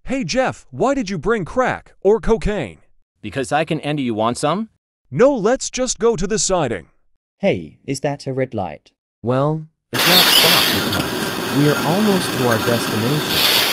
Hey Jeff, why did you bring crack or cocaine? Because I can. And do you want some? No, let's just go to the siding. Hey, is that a red light? Well, it's not stopped because we are almost to our destination.